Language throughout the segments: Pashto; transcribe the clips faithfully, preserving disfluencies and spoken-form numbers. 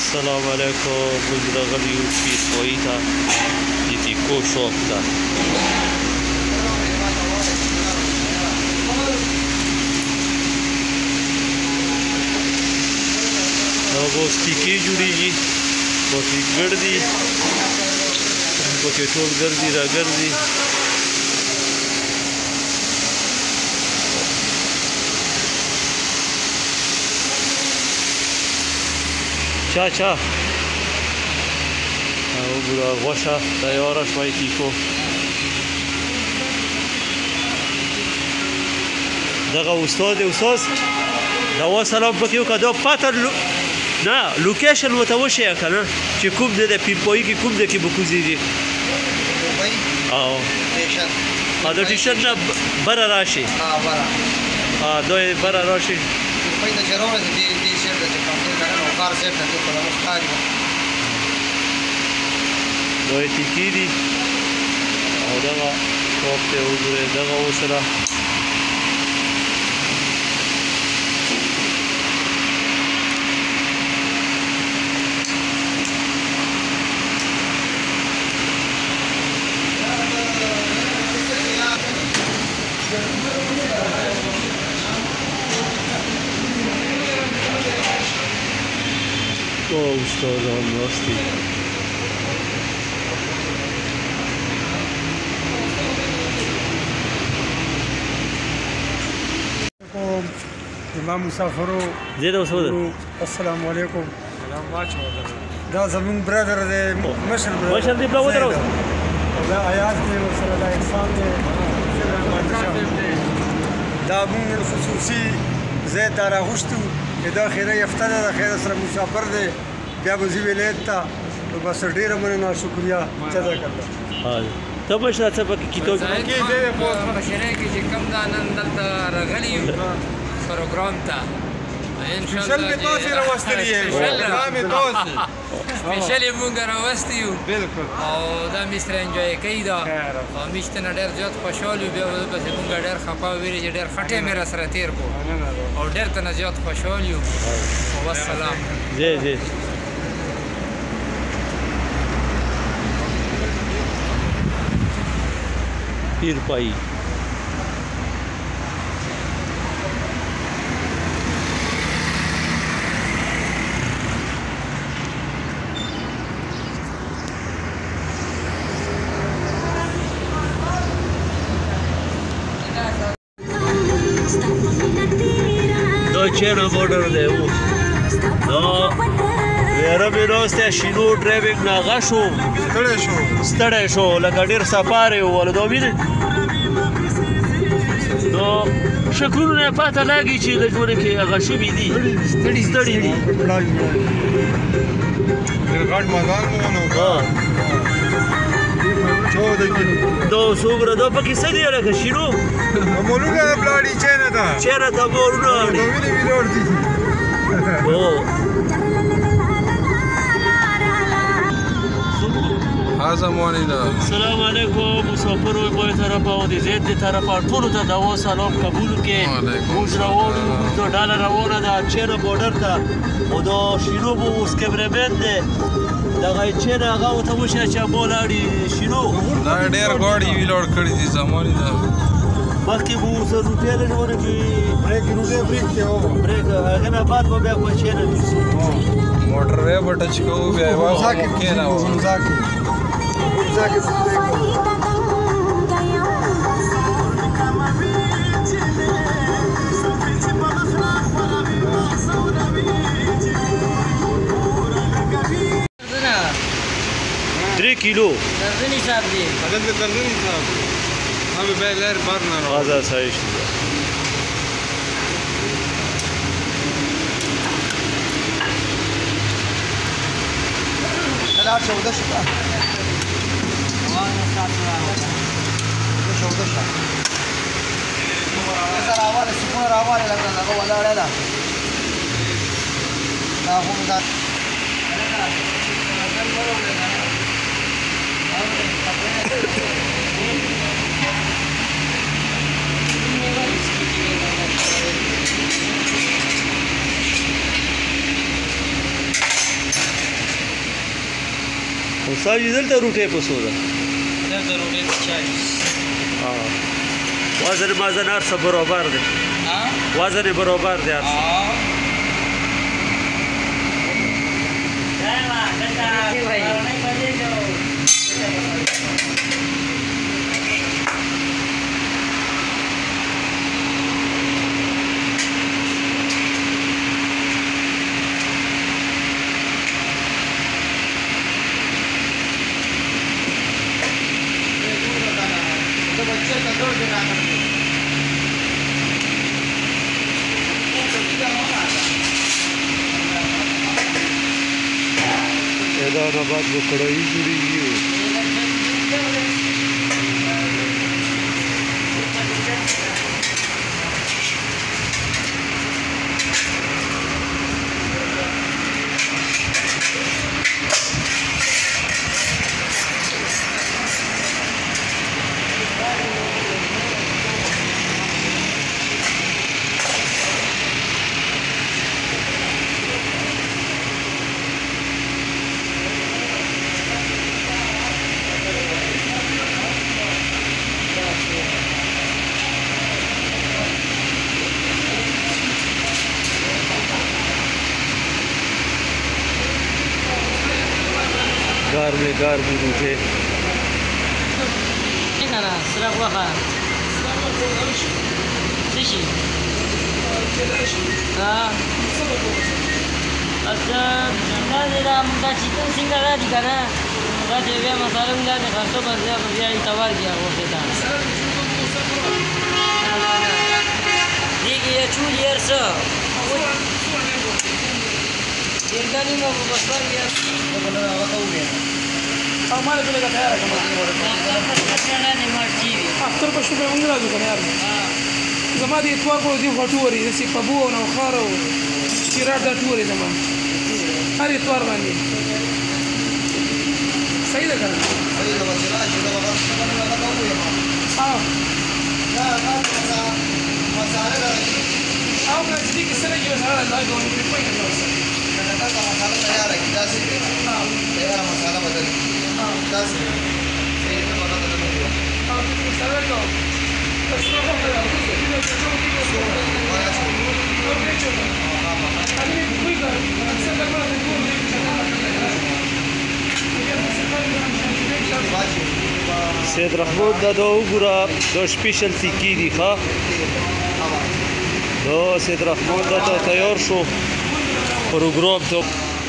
السلام علیکم. موږ راغلي یو پیرپوایي ته د تیکو شاپ ته. هغه اوس تیکې جوړېږي، پکې ګرځي، پکې ټول ګرځي را ګرځي. چا چا وګوره غوښه تیاره شوی تیکو. دغه استاد دی استاد دوا سلام پکې وکړه. دا پته نه لوکیشن ورته وښیه که نه چې کوم دی د پیرپوایي کې کوم دی کې به کوزېږي. او د ټیشن نه بره راشي. دا یې بره راشي. دا یې تیکې دي او دغه شاپ ته وګورئ. دغه ورسره او استادان ناست دي. امام مسافرو زیاده وسوده. السلام علیکم. دا زمون برادر دی، مشر برادر مشر دی. بلا ودرو دا آیات دی ورسره دا احسان دی. دا مونږ خصوصي زه دا راغوښتو چې دا خیره یفته ده، د خیره سره مسافر دی، بیا به ځي ولایت ته. نو بس ډېره مننه، شکریه جزاکالله. ته مشره څه پکې کتاب مشره کې چې کوم دا نن دلته راغلي یو پروګرام ته سپیشل مې تاسې راوستلي یې پروګرام یې تاسې سپیشل یې مونږ راوستی یو. بلکل. او دا مې سره انجوی کوي دا او موږ ته نه ډېر زیات خوشحال یو. بیا پسې مونږ ډېر خفه ویلې چې ډېر ښه ټایم یې راسره تېر کړو او ډېر ته نه زیات خوشحال یو. والسلام. جی جی پیرپوایي. دا چیرې بورډر دی اوس. دا ویره مې ناست دی، شینو ډرایوینګ نه هغه شو، ستړی شو ستړی شو لکه ډېر سفر یې وویل. دا وینې نو شکلونه یې پته لګي چې د ژوند کې هغه شوي دي، ستړي ستړي دي. ډېر غټ مزال مو ونه وکړ. دا اوس وګوره دا پکې څه دي لکه شینو مولونه بلاړي چینه ته چېرې ته مولونه اړي. وینې ویلوړ دي. السلام علیکم. مسافرو بای طرفه او د زید د طرفه ټولو ته دوا سلام قبول کړئ. موږ روان یو، دا ډله روانه ده چیرې بورډر ته. او دا شینو به اوس کیمرامین دی، دغه یې چیرې هغه ورته وښیه چې ما لاړې شینو. دا ډېر غاړې ویلوړ کړي دي زمانې ده. مخکې به ورسره روټۍ د ژوند کې بریک روټۍ بریک دی بریک، هغې نه بعد به بیا په چیرې نیسو. موټر وی به ټچ کوو بیا یې واخلو کېناوو. درې کیلو درځنی صاحب دی. دلته درځنی صاحب هم به لار بار نه راو. غازه صحیح شو. لا شو ده شو ده شو ده شو زرا اول سکون راواله لکه هغه ولاړه ده. دا هم دا او ساجي دلته روټۍ په څو ده دلته روټۍ په چالیس وزن مازن هر څه برابر دی وزن یې برابر دی هر څه دا نه بعد به کړایي جوړېږي گار میں گار بھی روٹے کنه سره غوښه څه شي ها اته دا دا دا چکن څنګه راځي کنه دا دې بیا مساله ولا د خاصو پر ځای په بیا ایتوار کیا وخت دا دیګه چول يرسه دېګانی مو په بسوار بیا په لاره هغه وې او مال په لګا تیار کوم نه نه مارچي اختر په شپه موږ راځو کنه یار زما دې اتوار په دې فټوري چې په بو او خارو چیرار دا ټوري زما هر اتوار باندې صحیح ده کنه صحیح ده چې راځي دا وخت باندې هغه وې ها دا دا مساله راځي او نزدیک سره کې سره دا کوم په پای کې راځي دا مساله تیار ہے دا څه تیار مساله بدل دا څه صحیح ده پتا ده نو او دې سره کو تاسو په خپل راځي چې دا څه کوي څه وایي څه کوي چې انا کوي دا څه دا کوي سید رحمت دا دا وګوره دا سپیشل تیکی دی ښه دا سید رحمت دا ته تیار شو پروګرام ته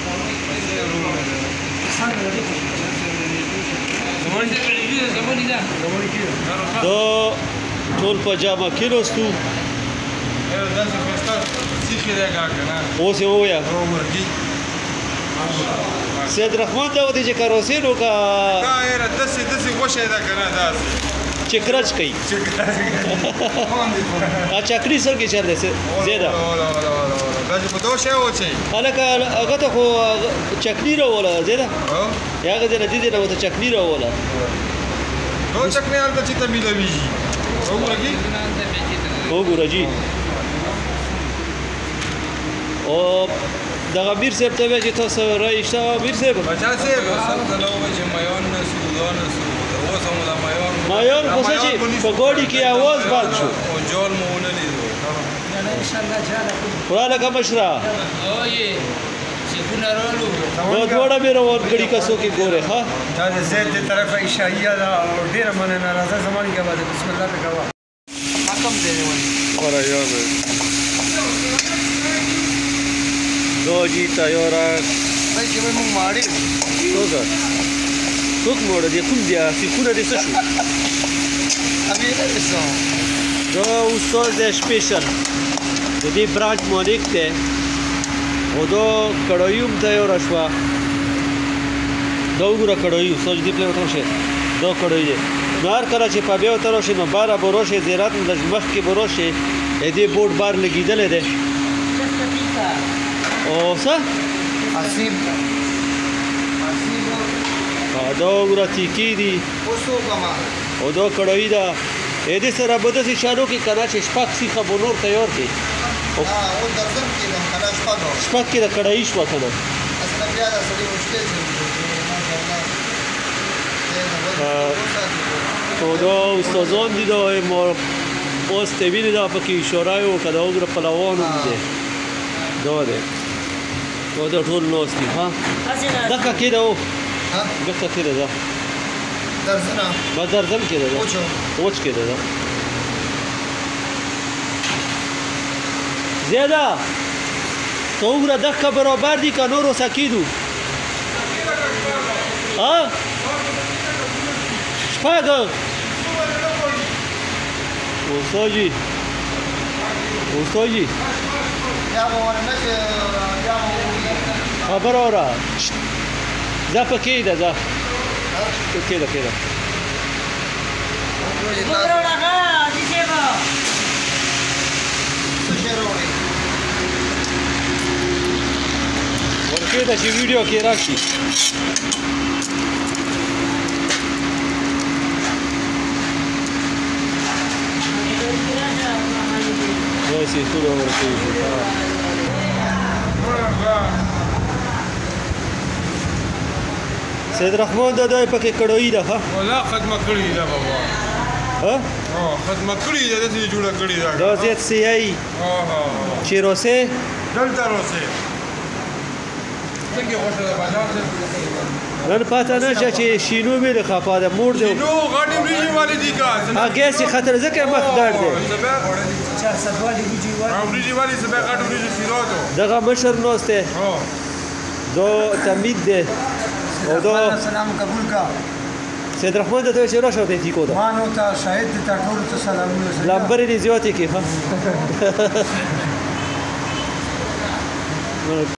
دا ټول په جامه کې لوستو اوس یې ووایه سید رحمت دا ودې چې کاروسینو کا دا یاره داسې داسې غوښه ده که نه داسې چې کرچ کوي چکري څنګه چل دی زیاده دا چې په دو شی واچوي هلکه هغه ته خو چکني راوله زیاده هغه ځای نه دې ځای نه ورته چکني راوله دو چکنۍ هلته چې ته میلاویږي وګوره جي وګوره جي او دغه میر صاحب ته وایي چې تاسو رایې شته میر صاحب بچا صاحب اصل ته نو وایي چې میان نه سودان نه سو اوس هم دا میان میان خو څه چې په ګاډي کې اواز بند شو او جال مو ونه لیدو خدا لکه مشره او یې سیفونه رالو دا دواړه مې راورګړي کسو کې ګورې ښه دا د زید دې طرفه عشاییه ده او ډېره مننه راځه زمان کې به بسم الله پې کوه حکم دی ونی خورا یاد دا جی تیاره دا چې موږ ماړي څوکه څوک موړه دی کوم دی سیخونه دې څه شو ابي رسو دا استاد دی سپیشل د دې برانچ مالک دی او دا کړایي هم تیاره شوه دا وګوره کړایي استاد دې پلې ورته شه دا کړایي دی نو هر کله چې په بیا ورته راشي نو باره به راشي زیرات نه لږ مخکې به راشي دې بورډ بار لګېدلی دی او څه حسیب دا وګوره تیکې دي اوسو کما او دا کړایي ده دې سره به داسې شانو کې که نه چې شپږ سیخه به نور تیار کړي او درځم کې د کله شپږ شپږ کې د کړایي شوه که نه اصلا بیا د سړي مشکل دی ماشاءالله او دا استادان دي دا ما باز تبینی دا پکی اشاره و که دا اگر پلوان هم ده دا ده و دا طول ناس دي ها دقا که دا او دقا که دا دا درزنه با درزن که دا دا اوچو اوچ که دا دا زیاده تو اگر دقا برابر دی که نورو سکیدو ها شپاگه استاجی استاجی خبر آره زا پکی ده زا پکی ده که ده ورکی ده چی ویڈیو که راشی Sí, tú lo ves. سید رحمان دادا پکې کړوي ده ها ولا ختمه کړی ده بابا ها ها ختمه کړی ده دې جوړه کړی ده دا زیات سی ای ها ها چیروسه دلته روسه څنګه غوښه ده بازار ته نن پاته نه چې شینو مې له خپا ده موړ دی نو غاډي مریږي والي دي کا هغه سي خطر ځکه مخ درد دی چهارصد والی بوجي والی او مریږي والي سبا غاډي مریږي سیراتو دغه مشر نوسته ها دو تمید ده او دو سلام قبول کا سید رحمان دادا چې راشه ته تیکو ده مانو ته شاهد ته ټول ته سلامونه لمبر دې زیاتې کې ها